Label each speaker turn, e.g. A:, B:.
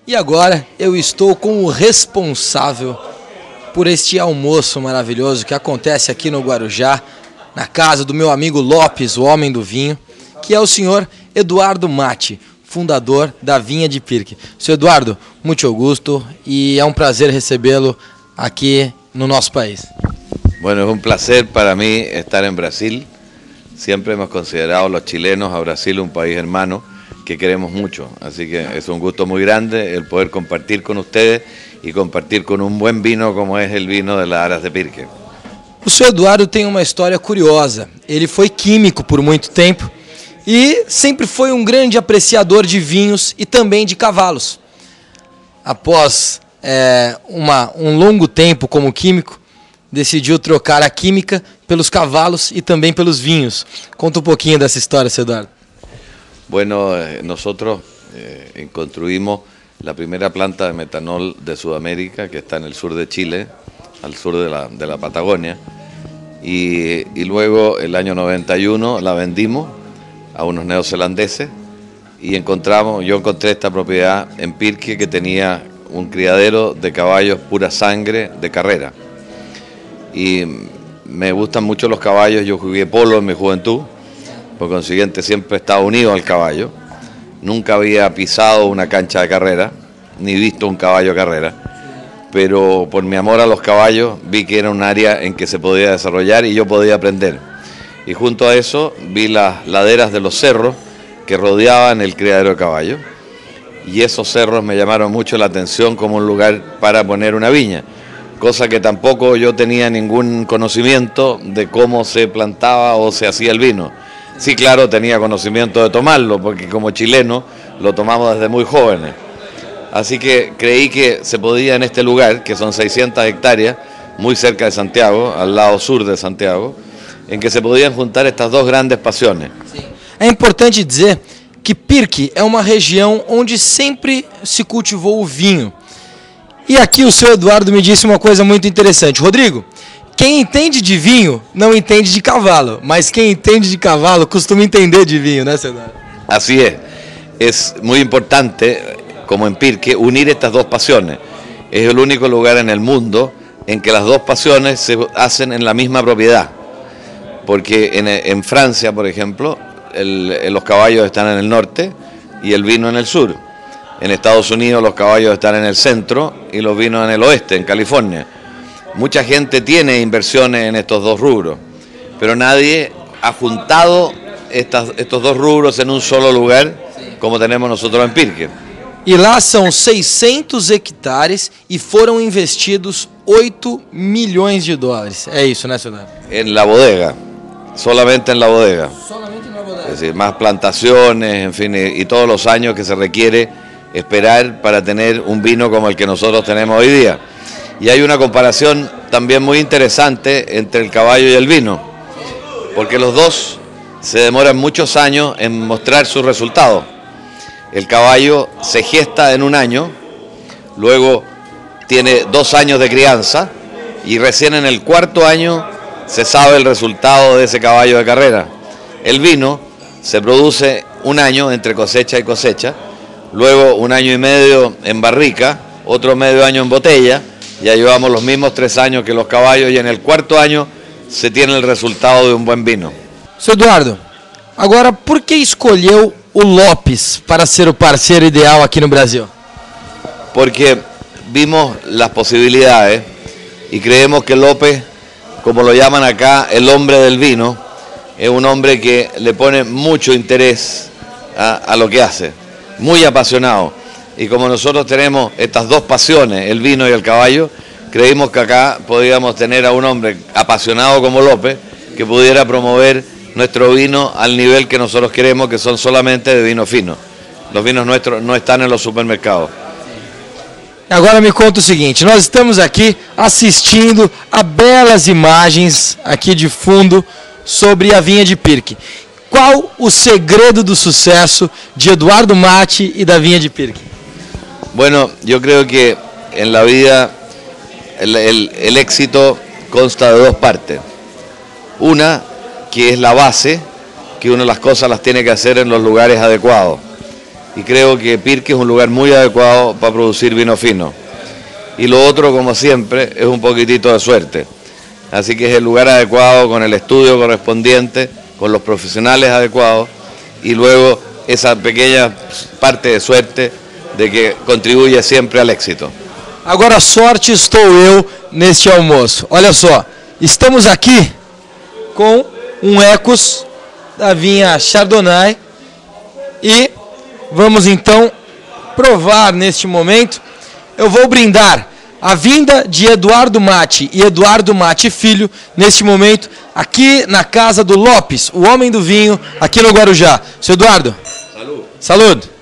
A: E agora eu estou com o responsável por este almoço maravilhoso que acontece aqui no Guarujá, na casa do meu amigo Lopes, o homem do vinho, que é o senhor Eduardo Matti, fundador da Vinha de Pirque. Senhor Eduardo, muito gusto e é um prazer recebê-lo aqui no nosso país.
B: Bueno, es un placer para mí estar en Brasil. Siempre hemos considerado los chilenos a Brasil un país hermano que queremos mucho. Así que es un gusto muy grande el poder compartir con ustedes y compartir con un buen vino como es el vino de las Aras de Pirque.
A: O senhor Eduardo tem uma história curiosa. Ele foi químico por muito tempo e sempre foi um grande apreciador de vinhos e também de cavalos. Após um longo tempo como químico, decidiu trocar a química pelos cavalos e também pelos vinhos. Conta um pouquinho dessa história, senhor Eduardo.
B: Bueno, nosotros construimos la primera planta de metanol de Sudamérica, que está en el sur de Chile, al sur de la Patagonia, y luego el año 91 la vendimos a unos neozelandeses y yo encontré esta propiedad en Pirque que tenía un criadero de caballos pura sangre de carrera. Y me gustan mucho los caballos, yo jugué polo en mi juventud, por consiguiente siempre he estado unido al caballo. Nunca había pisado una cancha de carrera, ni visto un caballo de carrera, pero por mi amor a los caballos vi que era un área en que se podía desarrollar y yo podía aprender. Y junto a eso vi las laderas de los cerros que rodeaban el criadero de caballos, y esos cerros me llamaron mucho la atención como un lugar para poner una viña, cosa que tampoco yo tenía ningún conocimiento de cómo se plantaba o se hacía el vino. Sí, claro, tenía conocimiento de tomarlo, porque como chileno lo tomamos desde muy jóvenes. Así que creí que se podía en este lugar, que son 600 hectáreas, muy cerca de Santiago, al lado sur de Santiago, en que se podían juntar estas dos grandes pasiones.
A: Sim. É importante dizer que Pirque é uma região onde sempre se cultivou o vinho. E aqui o senhor Eduardo me disse uma coisa muito interessante. Rodrigo, quem entende de vinho não entende de cavalo, mas quem entende de cavalo costuma entender de vinho, né, senhor Eduardo?
B: Así es. Es muy importante, como en Pirque, unir estas dos pasiones. Es el único lugar en el mundo en que las dos pasiones se hacen en la misma propiedad. Porque en Francia, por ejemplo, los caballos están en el norte y el vino en el sur. En Estados Unidos los caballos están en el centro y los vinos en el oeste, en California. Mucha gente tiene inversiones en estos dos rubros, pero nadie ha juntado estos dos rubros en un solo lugar como tenemos nosotros en Pirque.
A: E lá são 600 hectares e foram investidos 8 milhões de dólares. É isso, né, senhor Eduardo?
B: En la bodega, solamente en la bodega.
A: Solamente na bodega.
B: Es decir, más plantaciones, en fin, y todos los años que se requiere esperar para tener un vino como el que nosotros tenemos hoy día. Y hay una comparación también muy interesante entre el caballo y el vino, porque los dos se demoran muchos años en mostrar sus resultados. El caballo se gesta en un año, luego tiene 2 años de crianza y recién en el 4º año se sabe el resultado de ese caballo de carrera. El vino se produce un año entre cosecha y cosecha, luego 1 año y medio en barrica, otro medio año en botella. Ya llevamos los mismos 3 años que los caballos y en el 4º año se tiene el resultado de un buen vino.
A: Senhor Eduardo, agora por que escolheu o Lopes para ser o parceiro ideal aqui no Brasil?
B: Porque vimos las posibilidades y creemos que López, como lo llaman acá, el hombre del vino, es un hombre que le pone mucho interés a lo que hace, muy apasionado. Y como nosotros tenemos estas dos pasiones, el vino y el caballo, creímos que acá podíamos tener a un hombre apasionado como López que pudiera promover nuestro vino al nivel que nosotros queremos, que son solamente de vino fino. Los vinos nuestros no están en los supermercados.
A: Agora me conta o seguinte, nós estamos aqui assistindo a belas imagens aqui de fundo sobre a Vinha de Pirque. Qual o segredo do sucesso de Eduardo Matti e da Vinha de Pirque?
B: Bueno, yo creo que en la vida el éxito consta de dos partes. Una, que es la base, que uno las cosas las tiene que hacer en los lugares adecuados. y creo que Pirque es un lugar muy adecuado para producir vino fino. Y lo otro, como siempre, es un poquitito de suerte. Así que es el lugar adecuado con el estudio correspondiente, con los profesionales adecuados y luego esa pequeña parte de suerte de que contribuye sempre ao êxito.
A: Agora, sorte estou eu neste almoço. Olha só, estamos aqui com um Ecos da vinha Chardonnay e vamos então provar neste momento. Eu vou brindar a vinda de Eduardo Matti e Eduardo Matti Filho, neste momento, aqui na casa do Lopes, o homem do vinho, aqui no Guarujá. Seu Eduardo. Salud. Salud.